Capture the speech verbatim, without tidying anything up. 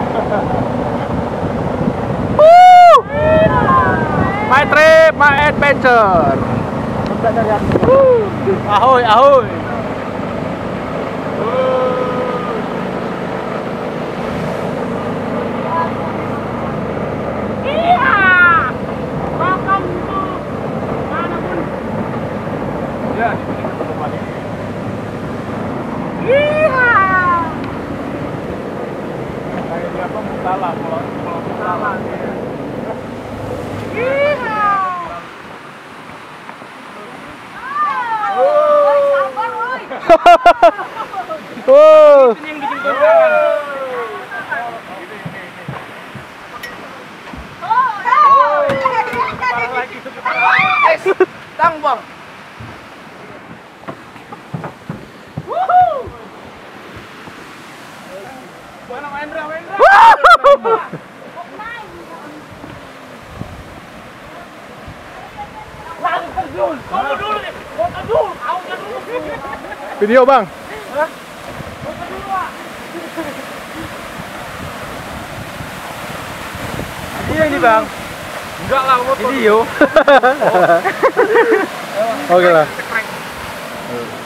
My trip, my adventure. Ahoy, ahoy. Ya, di sini ketemuan ini. Iya. Kayak dia apa mutala, kalau kalau mutala dia. Iya. Oh, sabar woi. Oh. Ini yang bikin goncangan. Oh. Lagi sebentar. Tang, Bang. Mana Wendra, Wendra? Langsung terjun. Kamu dulu nih. Foto dulu. Aunya dulu. Video, Bang. Hah? Foto dulu, Pak. Video ini, Bang. Enggak lah, foto. Video. Oke lah.